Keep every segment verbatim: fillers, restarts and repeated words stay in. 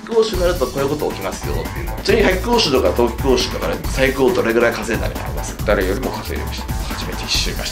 講師になるとこういうこと起きますよっていうの。ちなみに夏期講習とか冬季講習とかで最高どれぐらい稼いだみたいなのあります？ 誰よりも稼いでました。初めて知りました。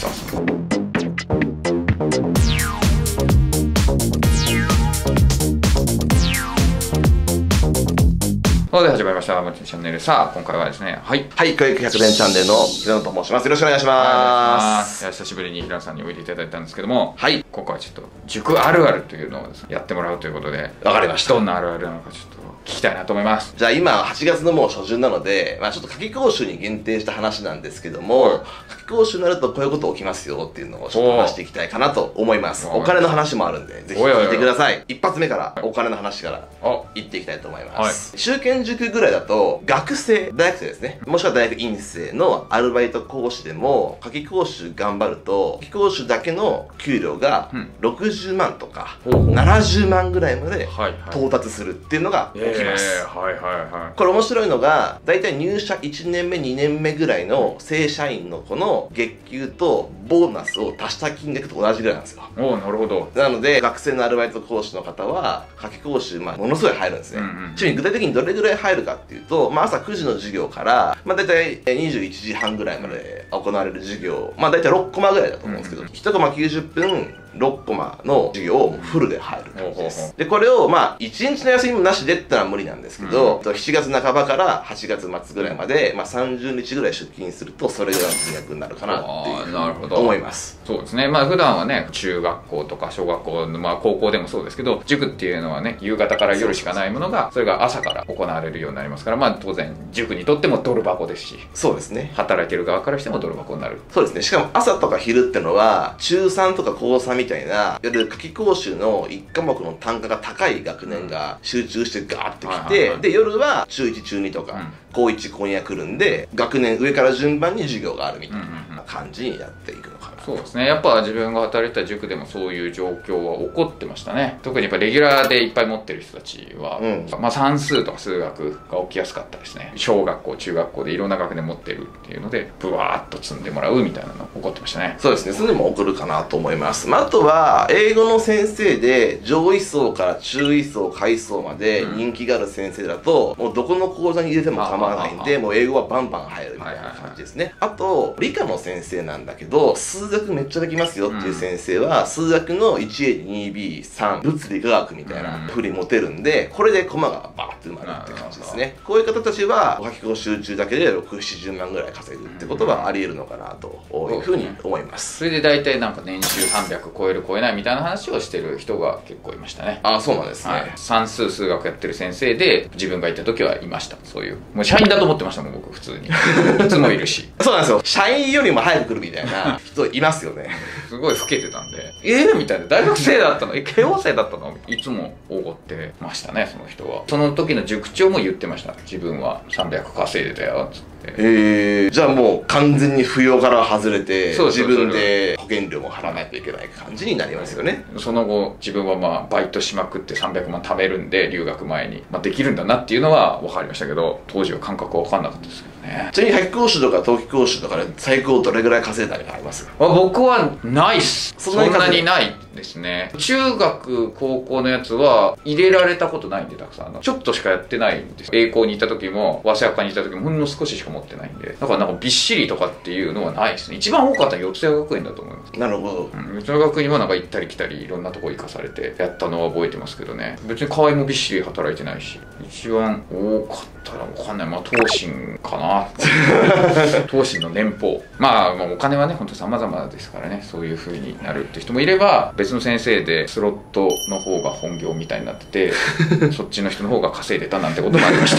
それで始まりました、まちチャンネル。さあ、今回はですね、はい。 はい、教育ひゃくねんチャンネルの平野と申します。よろしくお願いします。 いや、久しぶりに平野さんにおいでいただいたんですけども、 はい。 今回はちょっと、塾あるあるというのをですね、やってもらうということで、 わかりました。 どんなあるあるなのかちょっと聞きたいなと思います。 じゃあ今、はちがつのもう初旬なので、まあちょっと夏期講習に限定した話なんですけども、はい、夏期講習になるとこういうこと起きますよっていうのをちょっと話していきたいかなと思います。お金の話もあるんで、ぜひ聞いてください。一発目からお金の話から言っていきたいと思います。中堅塾ぐらいだと、学生、大学生ですね。もしくは大学院生のアルバイト講師でも、夏期講習頑張ると、夏期講習だけの給料がろくじゅうまんとか、ななじゅうまんぐらいまで到達するっていうのが起きます。これ面白いのが、だいたい入社いちねんめ、にねんめぐらいの正社員の子の月給とボーナスを足した金額と同じぐらいなんですよ。 おお、なるほど。 なので、学生のアルバイト講師の方は、夏期講習、まあ、ものすごい入るんですね。ちなみに具体的にどれぐらい入るかっていうと、まあ、朝くじの授業から、まあ、だいたいにじゅういちじはんぐらいまで行われる授業、まあ、だいたいろっコマぐらいだと思うんですけど、いちコマきゅうじゅっぷん、ろっコマの授業をフルで入る感じです。で、これを、まあ、いちにちの休みもなしでってのは無理なんですけど、うん、しちがつなかばからはちがつまつぐらいまで、まあ、さんじゅうにちぐらい出勤すると、それぐらいの金額になるかなっていう思います。 そうですね。まあ、普段はね、中学校とか小学校、まあ、高校でもそうですけど、塾っていうのはね、夕方から夜しかないものが、それが朝から行われるようになりますから、まあ、当然、塾にとってもドル箱ですし、 そうですね。 働いてる側からしてもドル箱になる。 そうですね。しかも朝とか昼ってのは、中さんとか高さんみたいな、いわゆる夏期講習のいち科目の単価が高い学年が集中してガーってきて、で、夜は中いち、中にとか、高いち、高にが来るんで、学年上から順番に授業があるみたいな感じにやっていくのかな。 そうですね。やっぱ自分が働いてた塾でもそういう状況は起こってましたね。特にやっぱレギュラーでいっぱい持ってる人たちは、うん、まあ算数とか数学が起きやすかったですね。小学校、中学校でいろんな学年持ってるっていうので、ブワーッと積んでもらうみたいなの起こってましたね。 そうですね。それでも起こるかなと思います。まあ、あとは、英語の先生で上位層から中位層、下位層まで人気がある先生だと、うん、もうどこの講座に入れても構わないんで、もう英語はバンバン入るみたいな感じですね。あと、理科の先生なんだけど、数学めっちゃできますよっていう先生は、うん、数学の いちエー、にビー、さん、物理科学みたいなふうに持てるんで、これでコマがバーッと埋まるって感じですね。こういう方たちは、夏期講習中だけでろく、ななじゅうまんぐらい稼ぐってことはあり得るのかなというふうに思います。 それで大体なんか年収さんびゃく超える超えないみたいな話をしてる人が結構いましたね。 ああ、そうなんですね、はい。 算数数学やってる先生で自分がいた時はいました。そういう。もう社員だと思ってましたもん、僕普通に。いつもいるし。 そうなんですよ。社員よりも早く来るみたいな人いますよね。 すごい老けてたんで、ええー、みたいな。大学生だったの？え、慶応生だったの？いつもおごってましたね、その人は。その時の塾長も言ってました。自分はさんびゃく稼いでたよ、つって。 えー、じゃあもう完全に扶養から外れて、自分で保険料も払わないといけない感じになりますよね。 その後、自分はまあ、バイトしまくってさんびゃくまん貯めるんで、留学前に。まあ、できるんだなっていうのは分かりましたけど、当時は感覚は分かんなかったですけどね。 ちなみに夏期講習とか冬季講習とかで最高どれぐらい稼いだりあります？ あ、僕はないっす。そんなに、そんなにないですね。中学、高校のやつは入れられたことないんで、たくさん。ちょっとしかやってないんです。栄光に行った時も、早稲田に行った時も、ほんの少ししか持ってないんで。だからなんかびっしりとかっていうのはないですね。一番多かったのは四谷学園だと思います。 なるほど。 うん、四谷学園にもなんか行ったり来たり、いろんなとこ行かされてやったのは覚えてますけどね。別に河合もびっしり働いてないし。一番多かったらわかんない。まあ、東進かな。東進の年俸。まあ、まあ、お金はね、ほんと様々ですからね。そういう風になるって人もいれば、別の先生でスロットの方が本業みたいになってて、そっちの人の方が稼いでたなんてこともありました。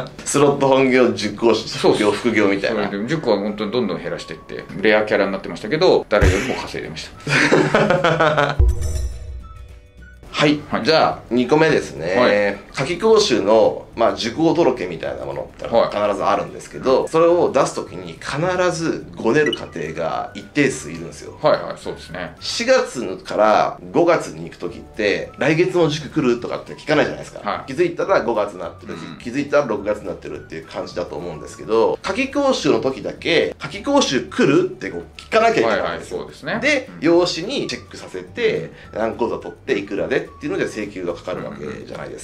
スロット本業、塾講師、副業、副業みたいな。 塾は本当にどんどん減らしていって、レアキャラになってましたけど、誰よりも稼いでました。 はい、はい、じゃあにこめですね、はい、夏期講習の、まあ、受講届みたいなものって必ずあるんですけど、はい、それを出すときに必ずごねる過程が一定数いるんですよ。 はいはい、そうですね。 しがつからごがつに行くときって来月の塾来るとかって聞かないじゃないですか、はい、気づいたらごがつになってる、うん、気づいたらろくがつになってるっていう感じだと思うんですけど、夏期講習の時だけ夏期講習来るってこう聞かなきゃいけないんですよ。 はいはい、そうですね。 で、うん、用紙にチェックさせて何講座取っていくらでっていうので請求がかかるわけじゃないですか。そう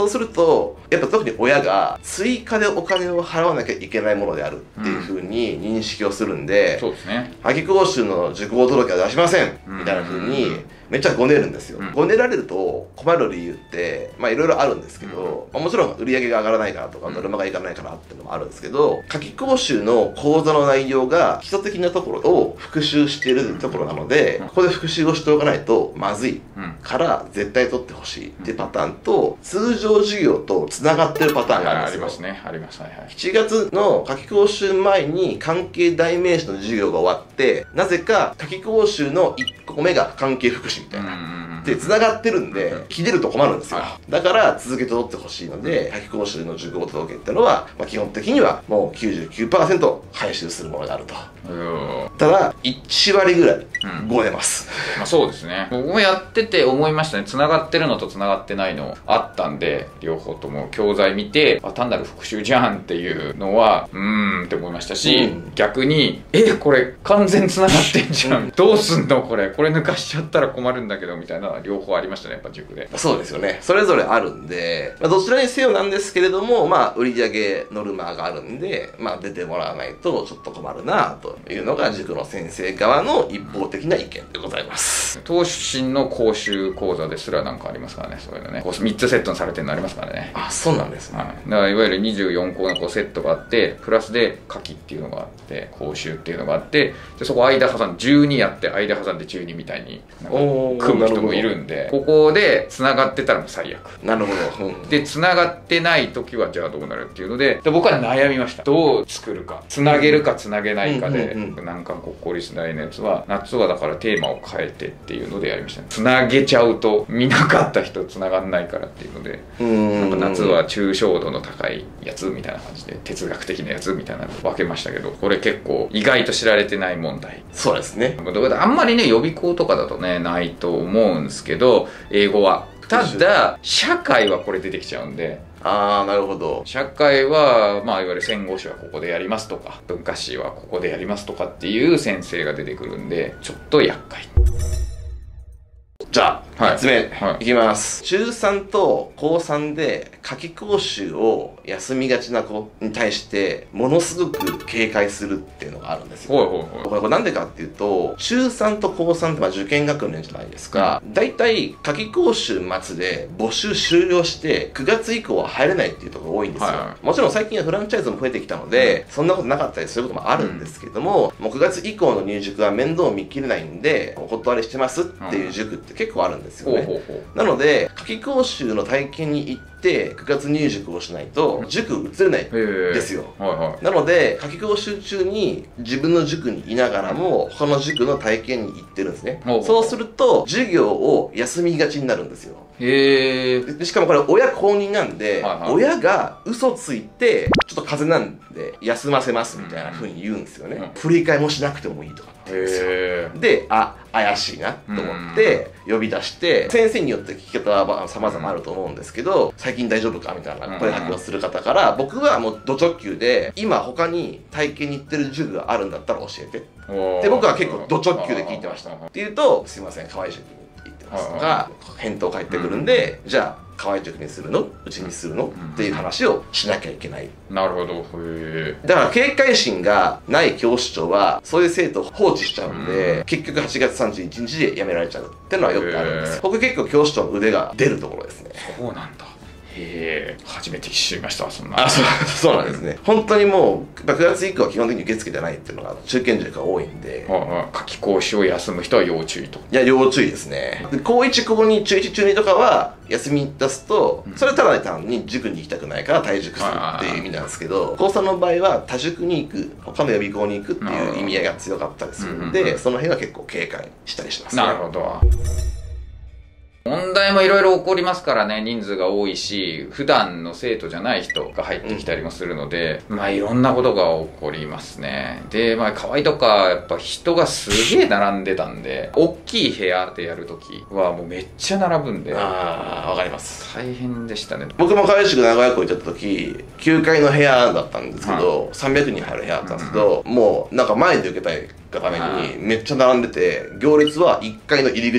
するとやっぱ特に親が追加でお金を払わなきゃいけないものであるっていうふうに認識をするんで、 そうですね。 夏期講習の受講届は出しませんみたいなふうにめっちゃごねるんですよ。うん、ごねられると困る理由ってまあいろいろあるんですけど、うん、まあ、もちろん売り上げが上がらないからとかノルマがいかないからっていうのもあるんですけど、夏期講習の講座の内容が基礎的なところを復習しているところなので、うん、ここで復習をしておかないとまずいから絶対取ってほしいっていうパターンと、通常授業とつながってるパターンがあるんですよ。 ありますね、あります。はいはい。 しちがつの夏期講習前に関係代名詞の授業が終わって、なぜか夏期講習のいっこめが関係福祉みたいなで繋がってるんで切れると困るんですよ。だから続けて取ってほしいので、夏期講習の受講届っていうのは、まあ、基本的にはもう きゅうじゅうきゅうパーセント 回収するものがあると。ただいちわりぐらいごねます、 うん、まあそうですね。僕もやってて思いましたね。繋がってるのと繋がってないのあったんで、両方とも教材見て、あ、単なる復習じゃんっていうのはうーんって思いましたし、うん、逆にえこれ完全繋がってんじゃん、うん、どうすんのこれこれ抜かしちゃったら困るんだけどみたいな両方ありましたね、やっぱ塾で。 そうですよね。それぞれあるんで、まあ、どちらにせよなんですけれども、まあ売上ノルマがあるんで、まあ出てもらわないとちょっと困るなというのが塾の先生側の一方的な意見でございます。 東進の講習講座ですらなんかありますからね、そういうのね。みっつセットにされてるのありますからね。 あ、そうなんですね。 はい、だからいわゆるにじゅうよんこうのこうセットがあって、プラスで夏季っていうのがあって、講習っていうのがあって、でそこ間挟んでじゅうにやって間挟んでじゅうにみたいに組む人もいるんで、ここで繋がってたらもう最悪。 なるほど。 うん、で繋がってない時はじゃあどうなるっていうので、で僕は悩みました。どう作るか、繋げるか繋げないかで、難関国公立大のやつは夏はだからテーマを変えてっていうのでやりましたね。繋げちゃうと見なかった人繋がんないからっていうので、なんか夏は抽象度の高いやつみたいな感じで哲学的なやつみたいなの分けましたけど、これ結構意外と知られてない問題。 そうですね。 あんまりね予備校とかだとねないと思うんですけど、英語は。ただ社会はこれ出てきちゃうんで。 ああ、なるほど。 社会は、まあ、いわゆる戦後史はここでやりますとか、文化史はここでやりますとかっていう先生が出てくるんで、ちょっと厄介。 じゃあ、みっつめ、 はい、 いきます。ちゅうさんとこうさんで夏期講習を休みがちな子に対して、ものすごく警戒するっていうのがあるんですよ。 ほいほいほい。 これなんでかっていうと、ちゅうさんとこうさんってまあ受験学年じゃないですか。だいたい夏期講習末で募集終了して、くがつ以降は入れないっていうところが多いんですよ。はいはい、もちろん最近はフランチャイズも増えてきたので、うん、そんなことなかったりすることもあるんですけども、うん、もうくがつ以降の入塾は面倒見きれないんで、お断りしてますっていう塾って結構あるんですよね。なので夏期講習の体験に行ってくがつ入塾をしないと塾移れないんですよ。はいはい、なので夏期講習中に自分の塾にいながらも他の塾の体験に行ってるんですね。そうすると授業を休みがちになるんですよ。 へー。しかもこれ親公認なんで、はいはい、親が嘘ついてちょっと風邪なんで休ませますみたいな風に言うんですよね。うん、振り替えもしなくてもいいとかって言うんですよ。で、あ、怪しいなと思って呼び出して、先生によって聞き方は様々あると思うんですけど、最近大丈夫かみたいな声かけをする方から、僕はもうド直球で今他に体験に行ってる塾があるんだったら教えてで、僕は結構ド直球で聞いてました。って言うと、すいません河合塾に行ってますとか返答返ってくるんで、じゃあ河合塾にするのうちにするのっていう話をしなきゃいけない。 なるほど。へだから警戒心がない教師長はそういう生徒を放置しちゃうんで、結局はちがつさんじゅういちにちで辞められちゃうっていうのはよくあるんです。僕結構教師長の腕が出るところですね。 そうなんだ。へえ、初めて知りました。そんな。 あ、そう、そうなんですね。本当にもうくがつ以降は基本的に受け付けてないっていうのが中堅塾が多いんで、 夏期講習を休む人は要注意と。 いや、要注意ですね。でこういち、こうに、中いち、中にとかは休み出すと、それはただ単に塾に行きたくないから退塾するっていう意味なんですけど、こうさんの場合は多塾に行く、他の予備校に行くっていう意味合いが強かったりするんで、その辺は結構警戒したりしますね。 なるほど。問題もいろいろ起こりますからね。人数が多いし、普段の生徒じゃない人が入ってきたりもするので、うん、まあいろんなことが起こりますね。で、まあ河合とかやっぱ人がすげえ並んでたんで、大きい部屋でやるときはもうめっちゃ並ぶんで。 ああ、わかります。 大変でしたね。 僕も河合塾名古屋校行った時、きゅうかいの部屋だったんですけど、うん、さんびゃくにん入る部屋だったんですけど、うん、もうなんか前で受けたいがためにめっちゃ並んでて、行列はいっかいの入り口まで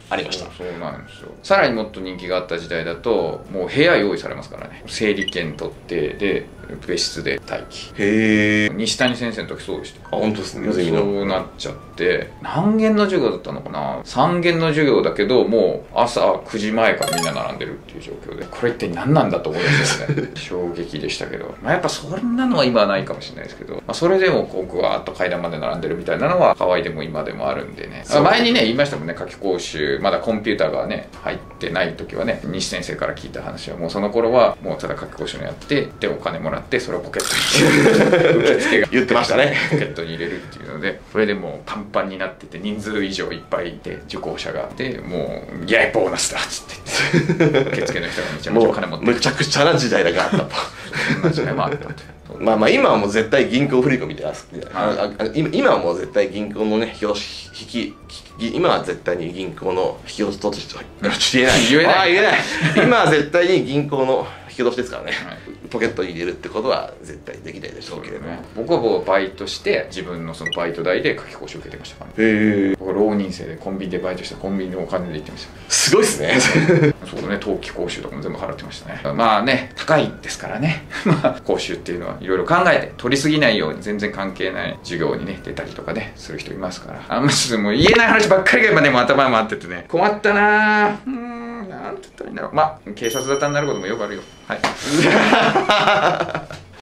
ありました。 そうなんですよ。さらにもっと人気があった時代だともう部屋用意されますからね。整理券取ってで別室で待機。 へえ。 西谷先生の時そうでした。 あ、本当ですね。 そうなっちゃって何限の授業だったのかな、さん限の授業だけどもう朝くじまえからみんな並んでるっていう状況で、これ一体何なんだと思いましたよね。衝撃でしたけど、まあ、やっぱそんなのは今はないかもしれないですけど、まあ、それでもこうぐわーっと階段まで並んでるみたいなのは河合でも今でもあるんでね。前にね言いましたもんね、夏期講習まだコンピューターがね入ってない時はね、西先生から聞いた話はもうその頃はもうただ夏期講習のやってでお金もらってそれをポケットに入れる受付が言ってましたね。 ポケットに入れるっていうので、それでもうパンパンになってて人数以上いっぱいいて受講者がでもう「イエイボーナスだ!」っつって受付の人がめちゃめちゃお金持ってむちゃくちゃな時代があったと。 そんな時代もあったと。 まあまあ今はもう絶対銀行振り込みで、あああ今今はもう絶対銀行のね引き引き今は絶対に銀行の引き落としと言えない言えないあ言えない今は絶対に銀行の引き落としですからね、はい、ポケットに入れるってことは絶対できないでしょうけれども、ね、 僕はもうバイトして自分のそのバイト代で夏期講習受けてましたから、 ね、へえ。 僕は浪人生でコンビニでバイトしてコンビニのお金で行ってました。 すごいっすね。 そうね、冬季講習とかも全部払ってましたね。まあね高いですからね。まあ講習っていうのはいろいろ考えて取りすぎないように全然関係ない授業にね出たりとかねする人いますから、あんまりもう言えない話ばっかりが今ねもう頭回っててね困ったなぁ。うーんなんて言ったらいいんだろう。まあ警察沙汰になることもよくあるよ。はい。